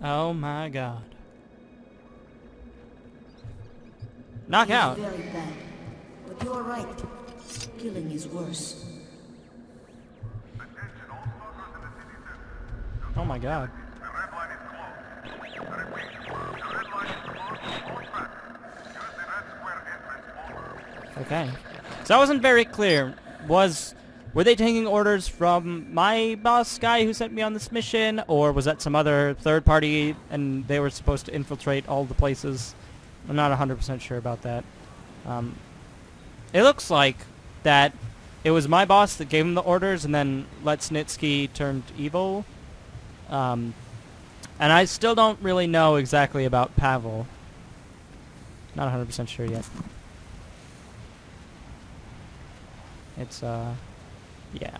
Oh my god. Knockout. It's very bad. But you're right. Killing is worse. Oh my god. Okay. So I wasn't very clear. Were they taking orders from my boss guy who sent me on this mission, or was that some other third party and they were supposed to infiltrate all the places? I'm not 100% sure about that. It looks like that it was my boss that gave him the orders and then Letsnitsky turned evil. And I still don't really know exactly about Pavel. Not 100% sure yet. It's, yeah.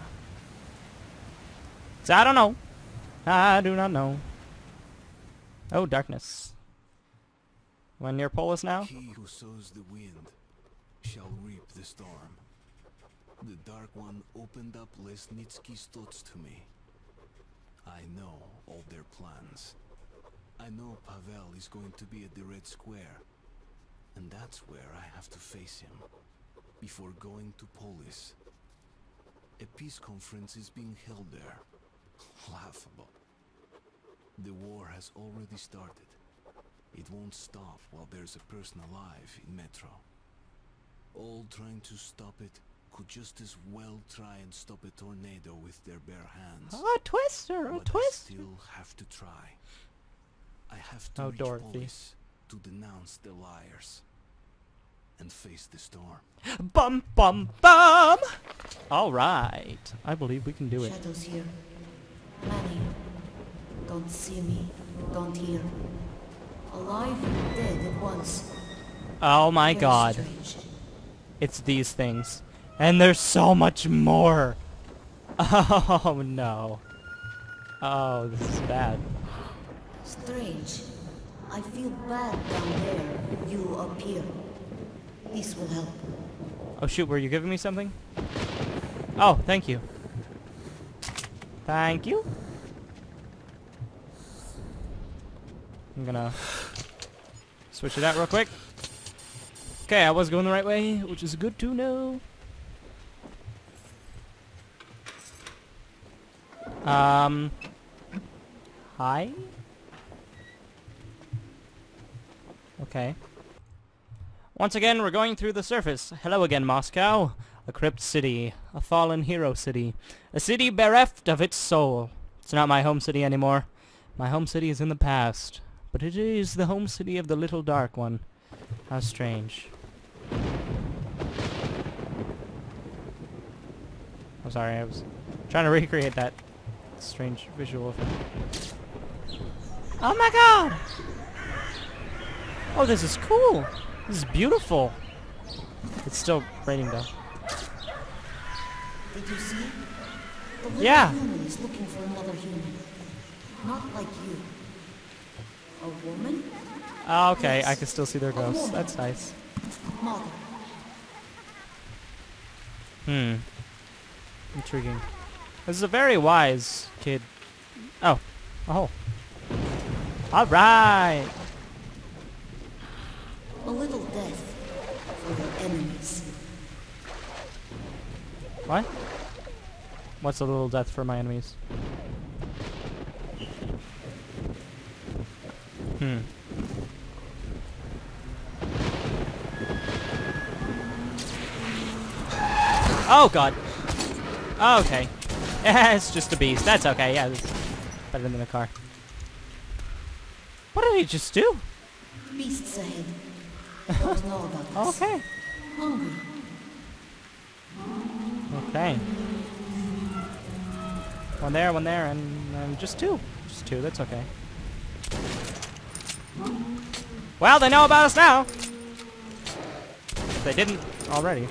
So I don't know. I do not know. Oh, darkness. When near Polis now? He who sows the wind shall reap the storm. The Dark One opened up Lesnitsky's thoughts to me. I know all their plans. I know Pavel is going to be at the Red Square. And that's where I have to face him. Before going to Polis. A peace conference is being held there. Laughable. The war has already started. It won't stop while there's a person alive in Metro. All trying to stop it could just as well try and stop a tornado with their bare hands. Oh, a twister! A But twister! I still have to try. I have to Oh, reach Dorothy. Polis to denounce the liars. And face the storm. Bum bum bum! Alright. I believe we can do it. Shadows here. Many. Don't see me. Don't hear. Alive and dead at once. Oh my Very god. strange. It's these things. And there's so much more! Oh no. Oh, this is bad. Strange. I feel bad down there. You up here. This will help. Oh shoot, were you giving me something? Oh, thank you. Thank you. I'm gonna switch it out real quick. Okay, I was going the right way, which is good to know. Hi? Okay. Once again, we're going through the surface. Hello again, Moscow. A crypt city. A fallen hero city. A city bereft of its soul. It's not my home city anymore. My home city is in the past. But it is the home city of the Little Dark One. How strange. I'm sorry, I was trying to recreate that strange visual effect. Oh my god! Oh, this is cool! This is beautiful! It's still raining though. Did you see? The little Yeah. human is looking for another human. Not like you. A woman? Oh, okay, I Yes. can still see their ghosts. That's nice. Mother. Hmm. Intriguing. This is a very wise kid. Oh. Oh. Alright! A little death for your enemies. What? What's a little death for my enemies? Hmm. Oh god. Okay. It's just a beast. That's okay. Yeah, it's better than a car. What did he just do? Beasts ahead. Don't know about us. Okay. Hungry. Okay. One there, and just two. Just two, that's okay. Well, they know about us now! If they didn't already.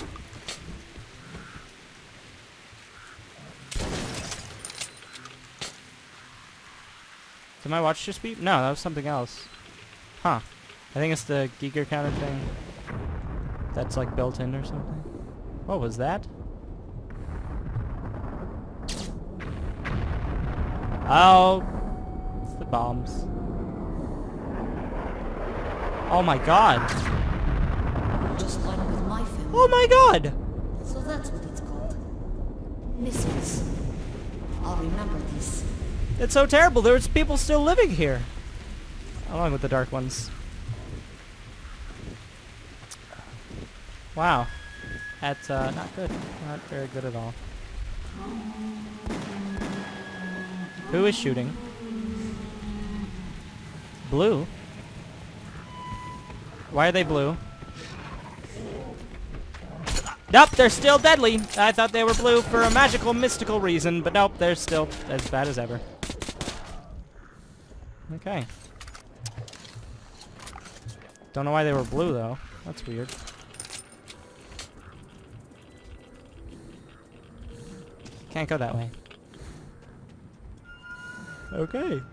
Did my watch just beep? No, that was something else. Huh. I think it's the Geiger counter thing. That's like built in or something. What was that? Oh, it's the bombs. Oh my god. Just like with my family. Oh my god! So that's what it's called. Missiles. I'll remember this. It's so terrible. There's people still living here. Along with the dark ones. Wow. That's not good. Not very good at all. Who is shooting? Blue? Why are they blue? Nope, they're still deadly. I thought they were blue for a magical, mystical reason, but nope, they're still as bad as ever. Okay. Don't know why they were blue, though. That's weird. Can't go that way. Okay.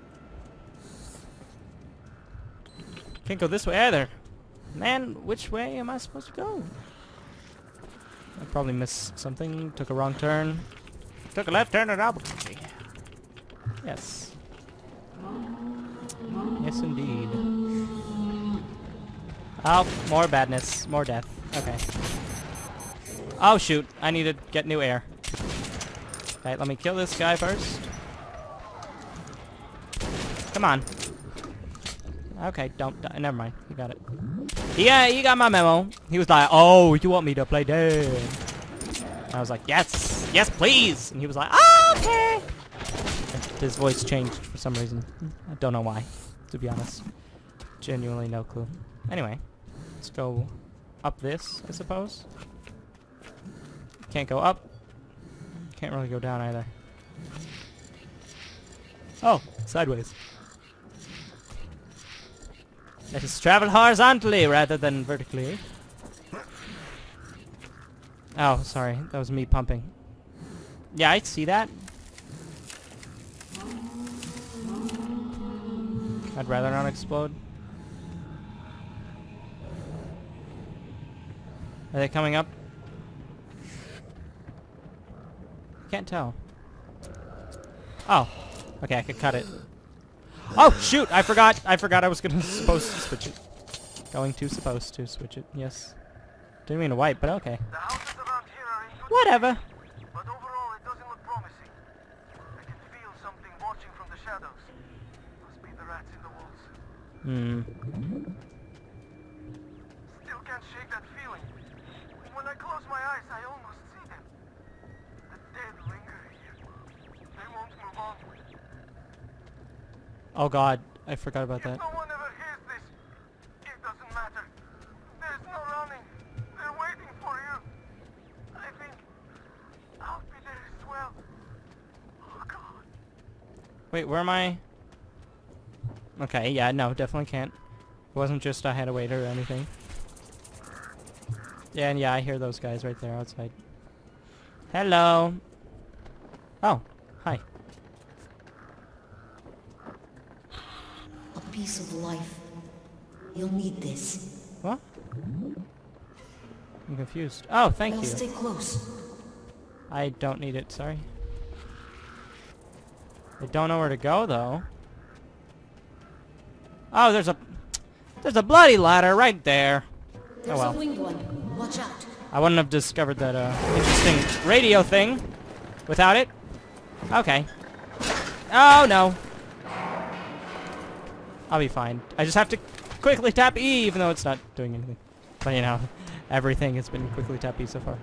Can't go this way either. Man, which way am I supposed to go? I probably missed something. Took a wrong turn. Took a left turn at Albuquerque. Yes. Yes, indeed. Oh, more badness. More death. Okay. Oh, shoot. I need to get new air. Okay, let me kill this guy first. Come on. Okay, don't die. Never mind. You got it. Yeah, you got my memo. He was like, oh, you want me to play dead? And I was like, yes. Yes, please. And he was like, oh, okay. And his voice changed for some reason. I don't know why, to be honest. Genuinely no clue. Anyway, let's go up this, I suppose. Can't go up. Can't really go down either. Oh, sideways. Let us travel horizontally rather than vertically. Oh, sorry. That was me pumping. Yeah, I see that. I'd rather not explode. Are they coming up? Can't tell. Oh. Okay, I could cut it. Oh, shoot! I forgot I was supposed to switch it. Supposed to switch it. Yes. Didn't mean to wipe, but okay. The houses around here are in good Whatever. shape, but overall it doesn't look promising. I can feel something watching from the shadows. Must be the rats in the walls. Still can't shake that feeling. When I close my eyes, I almost see them. The dead linger here. They won't move on. Oh god, I forgot about If that. no one ever hears this, it doesn't matter. There's no running. They're waiting for you. I think I'll be there as well. Oh god. Wait, where am I? Okay, yeah, no, definitely can't. It wasn't just I had to wait or anything. Yeah, and yeah, I hear those guys right there outside. Hello. Oh, hi. A piece of life. You'll need this. What? I'm confused. Oh, thank I'll you. stay close. I don't need it, sorry. I don't know where to go, though. Oh, there's a bloody ladder right there. There's Oh well. a winged one. Watch out. I wouldn't have discovered that interesting radio thing without it. Okay. Oh, no. I'll be fine. I just have to quickly tap E, even though it's not doing anything. But, you know, everything has been quickly tap E so far.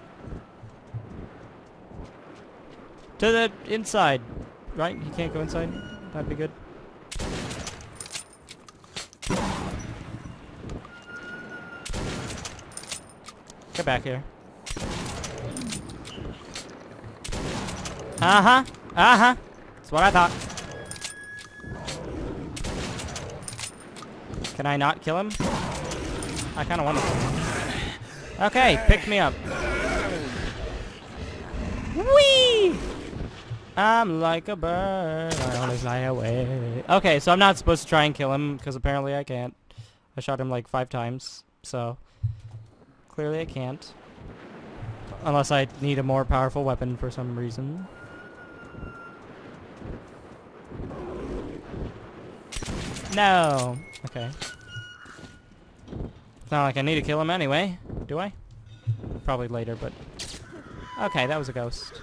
To the inside. Right? You can't go inside? That'd be good. Get back here. Uh-huh. Uh-huh. That's what I thought. Can I not kill him? I kind of want to kill him. Okay, pick me up. Whee! I'm like a bird. I want to fly away. Okay, so I'm not supposed to try and kill him, because apparently I can't. I shot him like 5 times, so... Clearly I can't. Unless I need a more powerful weapon for some reason. No. Okay. It's not like I need to kill him anyway, do I? Probably later, but... Okay, that was a ghost.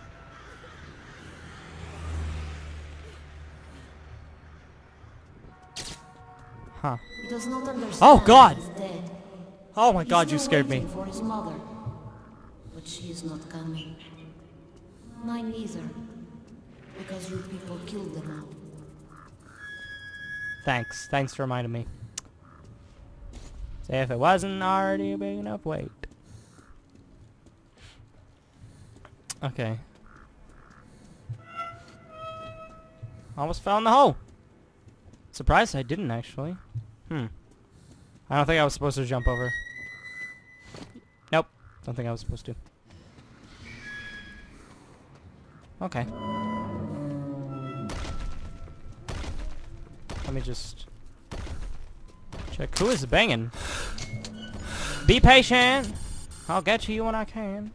Huh. He does not understand. Oh, God! He's dead. Oh my He's god, you still scared me. waiting for his mother. But she is not coming. Mine neither. Because you people killed them all. Thanks. Thanks for reminding me. Say if it wasn't already a big enough weight. Okay. Almost fell in the hole. Surprised I didn't actually. I don't think I was supposed to jump over. Nope. Don't think I was supposed to. Okay. Let me just check. Who is banging? Be patient. I'll get to you when I can.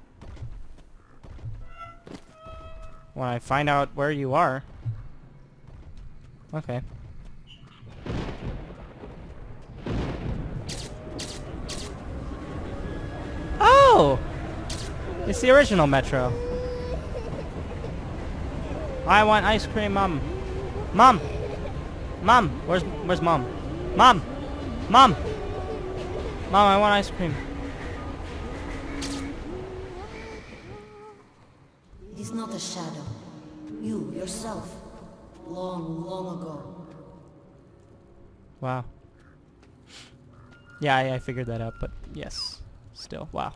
When I find out where you are. Okay. Oh! It's the original Metro. I want ice cream, Mom. Mom! Mom! Where's Mom? Mom! Mom! Mom, I want ice cream. It is not a shadow. You, yourself. Long, long ago. Wow. Yeah, I figured that out, but yes. Still, wow.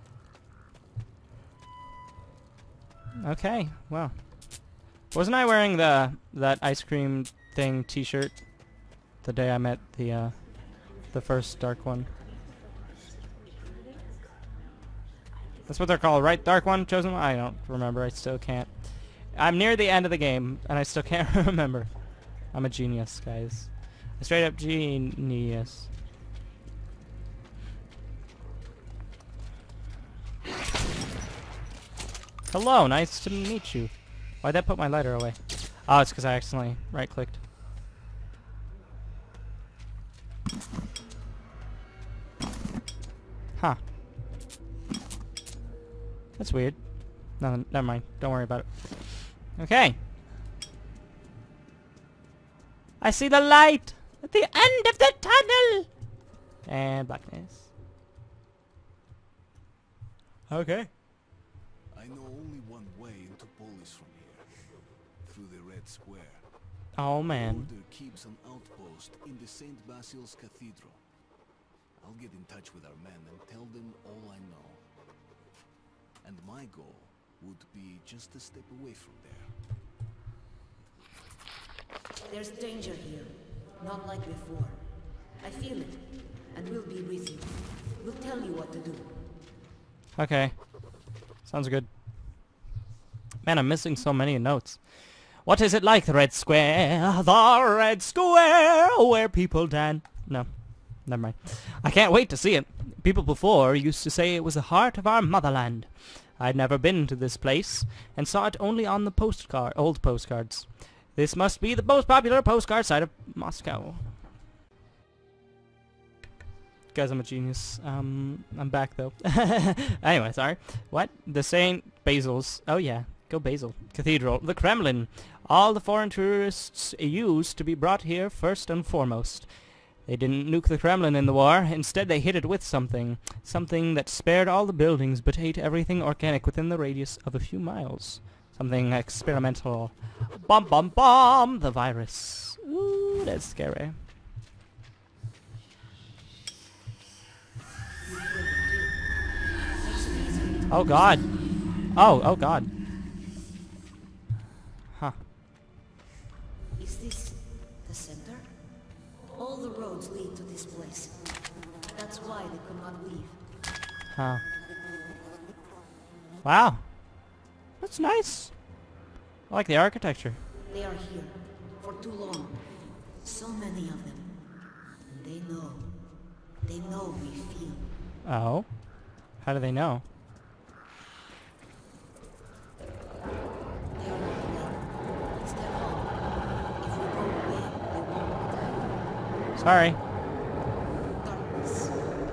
Okay, wow. Wasn't I wearing that ice cream thing t-shirt the day I met the first Dark One? That's what they're called, right? Dark One? Chosen One? I don't remember. I still can't. I'm near the end of the game, and I still can't remember. I'm a genius, guys. A straight up genius. Hello, nice to meet you. Why'd that put my lighter away? Oh, it's because I accidentally right-clicked. Huh. That's weird. No, never mind. Don't worry about it. Okay. I see the light at the end of the tunnel. And blackness. Okay. I know only one way into Polis from here. Through the Red Square. Oh man. The Order keeps an outpost in the St. Basil's Cathedral. I'll get in touch with our men and tell them all I know. And my goal would be just a step away from there. There's danger here. Not like before. I feel it. And we'll be with you. We'll tell you what to do. Okay. Sounds good. Man, I'm missing so many notes. What is it like, the Red Square? The Red Square, where people dance. No. Never mind. I can't wait to see it. People before used to say it was the heart of our motherland. I'd never been to this place, and saw it only on the old postcards. This must be the most popular postcard site of Moscow. Guys, I'm a genius. I'm back though. Anyway, sorry. What? The St. Basil's. Oh yeah, go Basil. Cathedral. The Kremlin. All the foreign tourists used to be brought here first and foremost. They didn't nuke the Kremlin in the war. Instead, they hit it with something. Something that spared all the buildings but ate everything organic within the radius of a few miles. Something experimental. Bomb, bomb, bomb! The virus. Ooh, that's scary. Oh god. Oh god. Huh. Is this the center? All the roads lead to this place. That's why they could not leave. Huh. Wow. That's nice. I like the architecture. They are here for too long. So many of them. And they know. They know we feel. Oh? How do they know? They are not dead. It's their home. If we go away, they won't attack. Sorry. Darkness.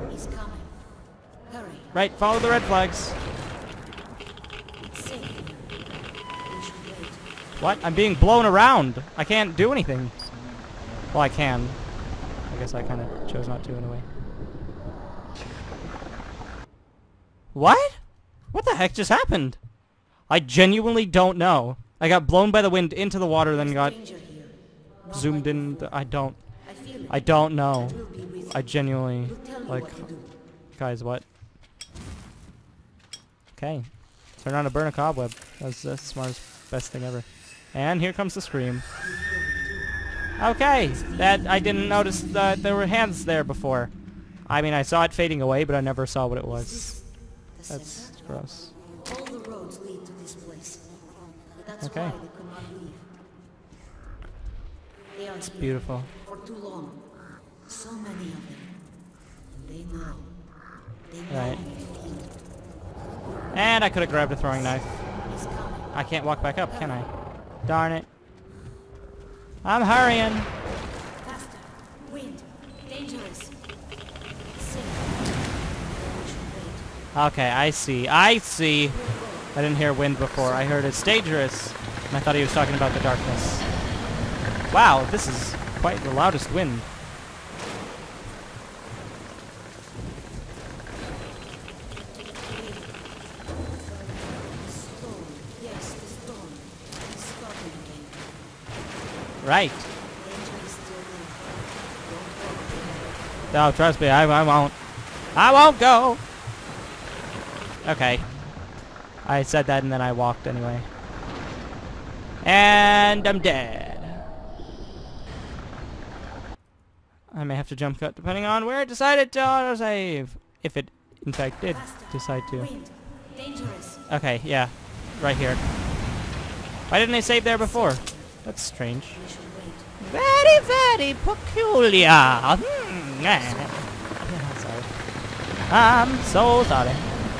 Right, follow the red flags. It's safe. We should wait. What? I'm being blown around. I can't do anything. Well, I can. I guess I kind of chose not to in a way. What? What the heck just happened? I genuinely don't know. I got blown by the wind into the water, then got Danger here. Not zoomed like in. before. I don't. I feel it. I don't know. We'll be with I you. genuinely, We'll tell you like, what to do. guys, what? Okay. Turn on to burn a cobweb. That's the smartest, best thing ever. And here comes the scream. Okay, that I didn't notice that there were hands there before. I mean, I saw it fading away, but I never saw what it was. The That's center? gross. All the roads lead to this place. That's Okay. why they could not leave. They are here Beautiful. for too long. So many of them. And they know. They know Right. it's here. And I could have grabbed a throwing knife. He's coming. I can't walk back up, can I? Darn it. I'm hurrying. Faster. Wind. Dangerous. Safe. We should wait. Okay, I see. I see. I didn't hear wind before. I heard it's dangerous. And I thought he was talking about the darkness. Wow, this is quite the loudest wind. The storm. Yes, the storm. It's starting again. Right. Danger is still there. Don't go. No, trust me, I won't. I won't go! Okay. I said that and then I walked anyway. And I'm dead. I may have to jump cut depending on where I decided to autosave. If it, in fact, did decide to. Wind. Dangerous. Okay, yeah. Right here. Why didn't I save there before? That's strange. We should wait. Very, very peculiar. Sorry. I'm so sorry.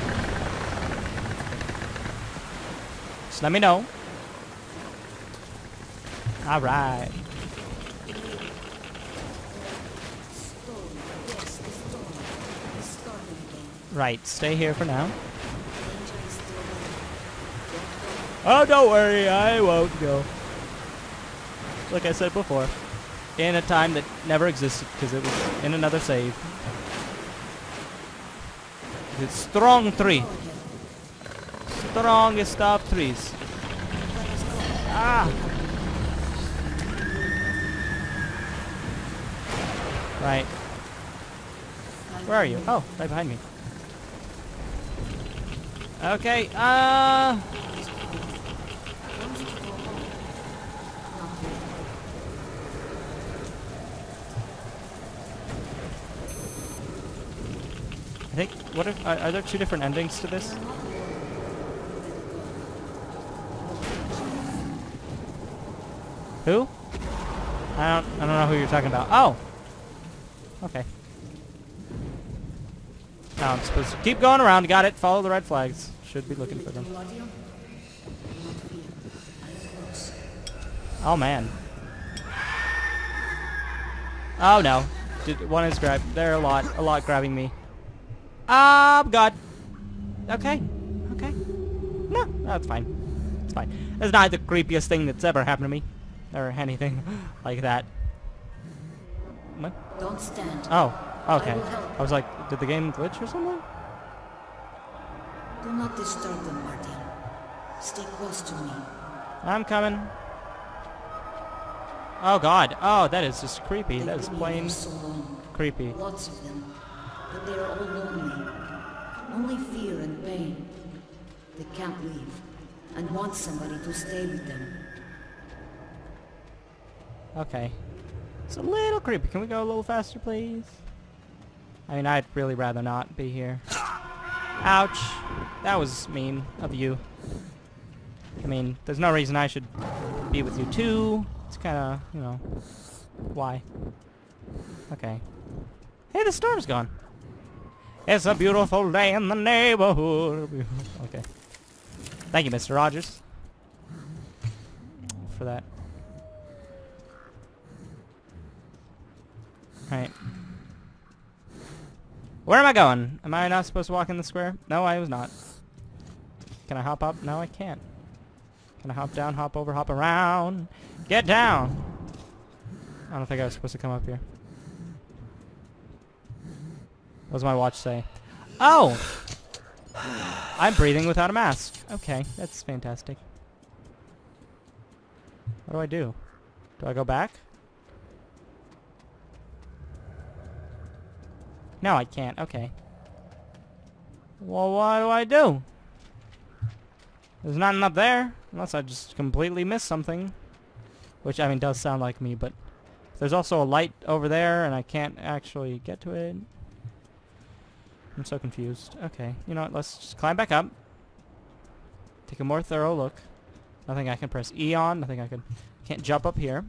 Just let me know. Alright. Storm. Yes, the storm. It's starting again. Right, stay here for now. Danger is still there. Oh, don't worry, I won't go. Like I said before. In a time that never existed, because it was in another save. It's strong tree. Go ahead. Strongest of trees. Let us go. Ah! Right. Where are you? Oh, right behind me. Okay, I think, what if, are there two different endings to this? Who? I don't know who you're talking about. Oh! Okay. Now I'm supposed to keep going around. Got it. Follow the red flags. Should be looking for them. Oh man. Oh no. One is grabbed. There are a lot grabbing me. God. Okay. Okay. No, that's fine. It's fine. It's not the creepiest thing that's ever happened to me. Or anything like that. What? Don't stand. Oh, okay. I will help. I was like, did the game glitch or something? Do not disturb them, Martin. Stay close to me. I'm coming. Oh god. Oh, that is just creepy. That is They've been plain here so long. creepy. Lots of them. But they are all lonely. Only fear and pain. They can't leave. And want somebody to stay with them. Okay. It's a little creepy. Can we go a little faster, please? I mean, I'd really rather not be here. Ouch. That was mean of you. I mean, there's no reason I should be with you too. It's kind of, you know, why? Okay. Hey, the storm's gone. It's a beautiful day in the neighborhood. Okay. Thank you, Mr. Rogers, for that. Right. Where am I going? Am I not supposed to walk in the square? No, I was not. Can I hop up? No, I can't. Can I hop down, hop over, hop around? Get down! I don't think I was supposed to come up here. What does my watch say? Oh! I'm breathing without a mask. Okay, that's fantastic. What do I do? Do I go back? No, I can't. Okay. Well, what do I do? There's nothing up there. Unless I just completely missed something. Which, I mean, does sound like me, but... There's also a light over there, and I can't actually get to it. I'm so confused. Okay, you know what? Let's just climb back up. Take a more thorough look. Nothing I can press E on. Nothing I can... Can't jump up here.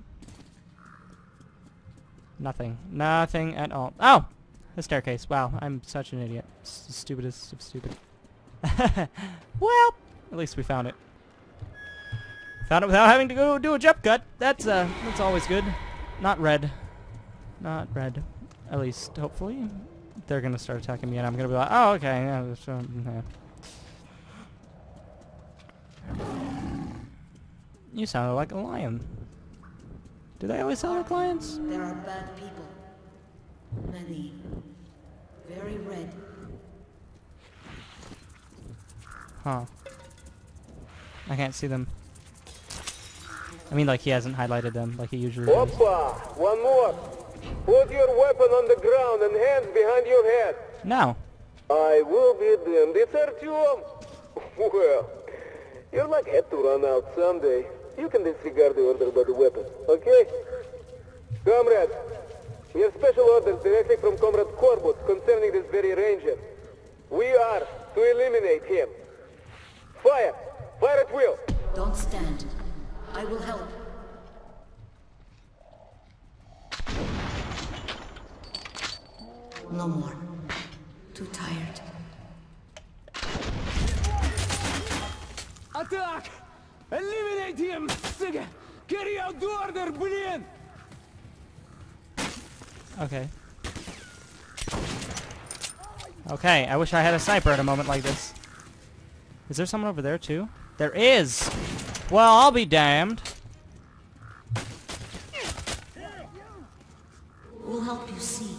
Nothing. Nothing at all. Oh! The staircase. Wow, I'm such an idiot. Stupidest of stupid. Well, at least we found it. Found it without having to go do a jump cut. That's always good. Not red. Not red. At least, hopefully. They're gonna start attacking me and I'm gonna be like, oh, okay. Yeah, You sounded like a lion. Do they always sound like lions? There are bad people. Many. Very red. Huh. I can't see them. I mean, like, he hasn't highlighted them like he usually does. Oppa! One more! Put your weapon on the ground and hands behind your head. No. I will be damned. It's Artyom. Well, your luck had to run out someday. You can disregard the order by the weapon, okay? Comrades, we have special orders directly from Comrade Korbut concerning this very ranger. We are to eliminate him. Fire! Fire at will! Don't stand. I will help. No more. Too tired. Attack! Eliminate him! Siga! Carry out the order, brilliant! Okay. Okay, I wish I had a sniper at a moment like this. Is there someone over there too? There is! Well, I'll be damned. We'll help you see.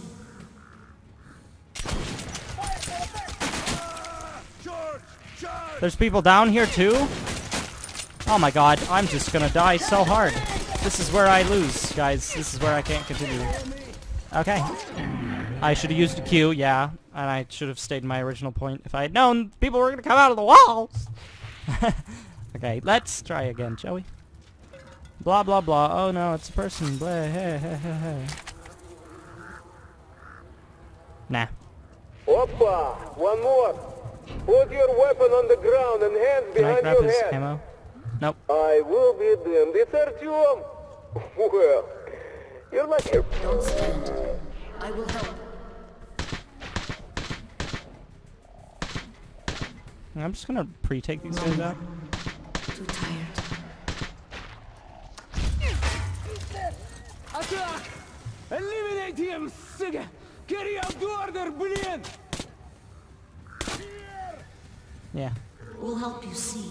There's people down here too? Oh my god, I'm just gonna die so hard. This is where I lose, guys. This is where I can't continue. Okay. I should have used a Q, yeah. And I should have stayed in my original point if I had known people were gonna come out of the walls. Okay, let's try again, shall we? Blah, blah, blah. Oh no, it's a person. Blah, hey, hey, hey, hey. Nah. Oppa! One more! Put your weapon on the ground and hands Can I behind grab your his head. ammo? Nope. I will be damned. It's Artyom. Well, you're like... Don't stand. I will help. I'm just gonna pre-take these guys out. Too tired. Attack! Eliminate him, Siga! Carry out the order, brilliant! Yeah. We'll help you see.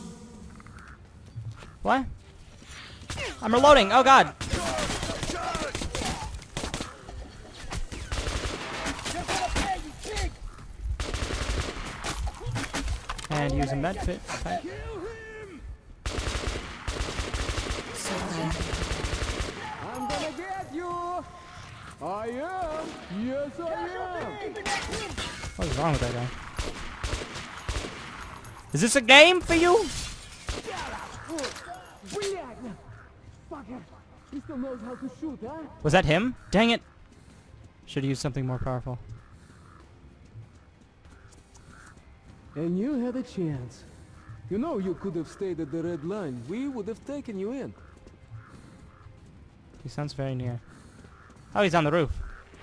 What? I'm reloading. Oh god. And use a med fit. Okay. So tired. I'm gonna get you! I am! Yes, I am! What is wrong with that guy? Is this a game for you? Fucker! He still knows how to shoot, huh? Was that him? Dang it. Should have used something more powerful. And you had a chance. You know you could have stayed at the red line. We would have taken you in. He sounds very near. Oh, he's on the roof.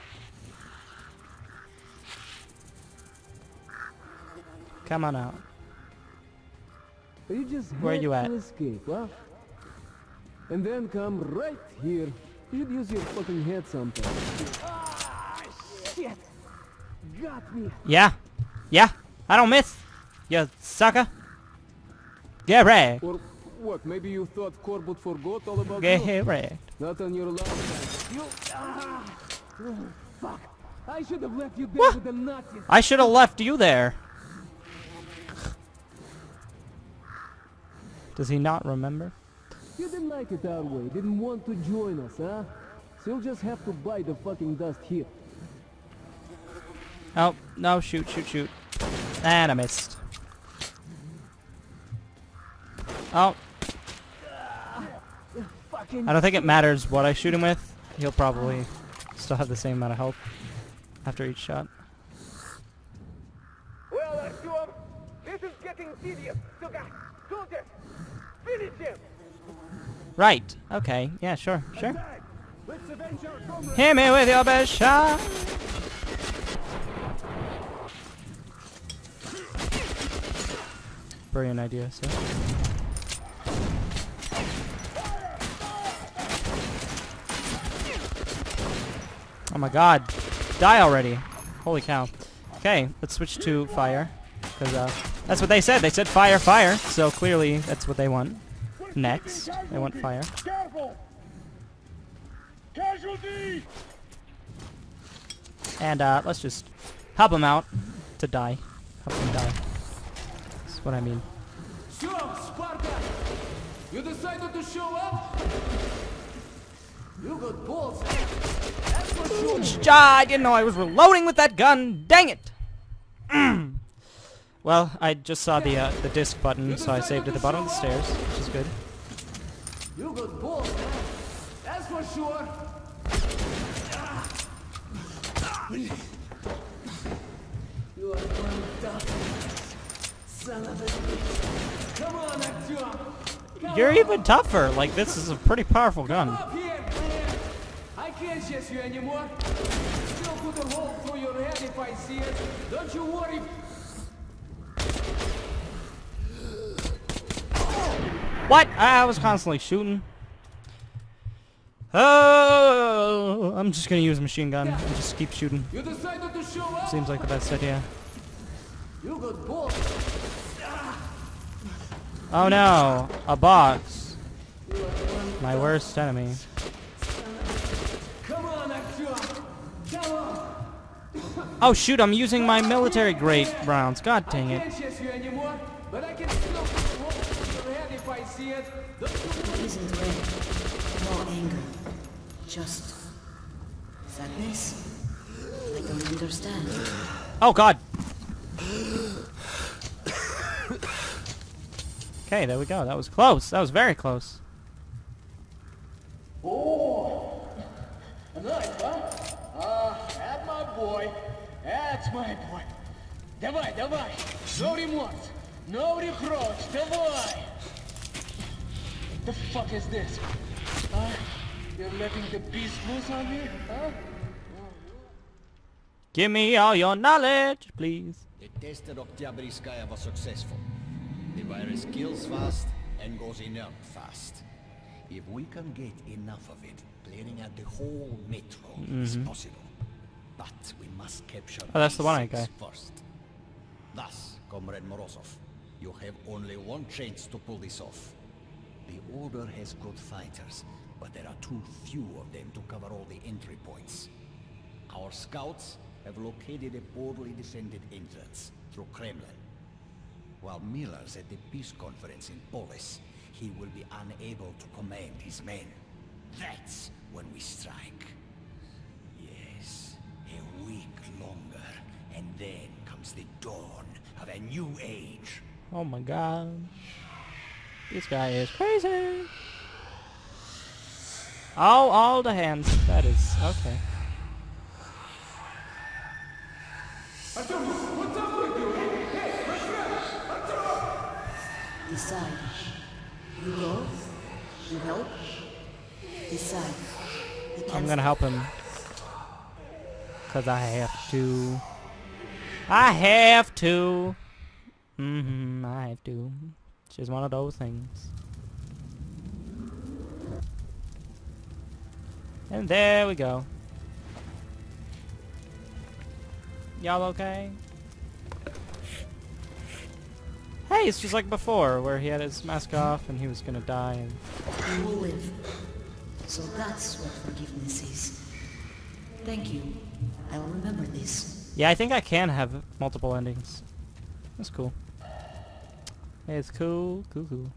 Come on out. You just Where had you at? to escape, huh? And then come right here. You'd use your fucking head sometime. Ah, shit! got me. Yeah. Yeah. I don't miss. You sucker. Get wrecked. Or what? Maybe you thought Corbett forgot all about Get you? wrecked. Not on your lifetime. You. Oh, fuck. I should have left you there with the Nazis. I should have left you there. Does he not remember? You didn't like it our way. Didn't want to join us, huh? So you'll just have to buy the fucking dust here. Oh, no, shoot, shoot, shoot. And I missed. Oh. I don't think it matters what I shoot him with. He'll probably still have the same amount of health after each shot. Well, Artyom, this is getting tedious. So guys, soldiers, finish him! Right. Okay. Yeah, sure. Sure. Let's avenge our comrades! Hit me with your best shot. Brilliant idea, sir. Oh my god. Die already. Holy cow. Okay, let's switch to fire. Because that's what they said. They said fire, fire. So clearly that's what they want. Next. They want fire. Careful! Casualty! And let's just help him out to die. Help him die. That's what I mean. So, Sparta! You decided to show up? You got balls, eh? That's for sure. I didn't know I was reloading with that gun. Dang it! Well, I just saw the disc button, so I saved at the bottom of the stairs, which is good. You got balls, eh? That's for sure. You are one tough son of a bitch. Come on, Artyom. You're even tougher. Like, this is a pretty powerful gun. Up here, man. I can't chase you anymore. Still put a hole through your head if I see it. Don't you worry. What? I was constantly shooting. Oh, I'm just gonna use a machine gun and just keep shooting. You decided to show up? Seems like the best idea. You got balls. Oh no, a box. My worst enemy. Come on, Artyom. Come on. Oh shoot, I'm using my military grade rounds. God dang I it. can't chase you anymore, but I can still put a hole through your head if I see it. Don't you worry. It isn't rage, nor anger. Just sadness. I don't understand. Oh god. Okay, there we go. That was close. That was very close. Oh, a knife, huh? That's my boy. That's my boy. Давай, давай. No remorse. No reproach. Давай. The fuck is this? You're letting the beast loose on me, huh? Give me all your knowledge, please. The test at Oktyabrskaya was successful. The virus kills fast and goes inert fast. If we can get enough of it, clearing out the whole metro is possible. But we must capture Oh, that's the one-eyed basics guy. first. Thus, Comrade Morozov, you have only one chance to pull this off. The Order has good fighters, but there are too few of them to cover all the entry points. Our scouts have located a poorly defended entrance through Kremlin. While Miller's at the peace conference in Polis, he will be unable to command his men. That's when we strike. Yes, a week longer, and then comes the dawn of a new age. Oh my god. This guy is crazy. Oh, all the hands. That is okay. Decide. You go. You help. Decide. You I'm can't gonna help him. Cause I have to. I have to. I have to. It's just one of those things. And there we go. Y'all okay? Hey, it's just like before, where he had his mask off and he was gonna die. And You will live. So that's what forgiveness is. Thank you. I will remember this. yeah, I think I can have multiple endings. That's cool. It's cool, cool.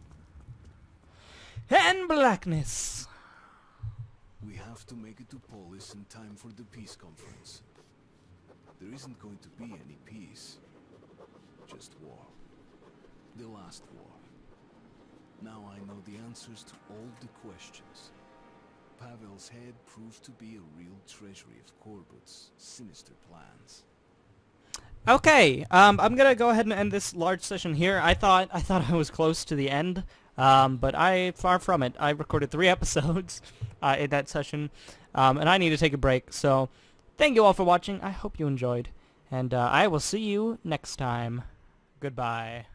And blackness. We have to make it to Polis in time for the peace conference. There isn't going to be any peace. Just war. The last war. Now I know the answers to all the questions. Pavel's head proved to be a real treasury of Korbut's sinister plans. Okay, I'm gonna go ahead and end this large session here. I thought I was close to the end, but far from it. I recorded 3 episodes in that session, and I need to take a break. So, thank you all for watching. I hope you enjoyed, and I will see you next time. Goodbye.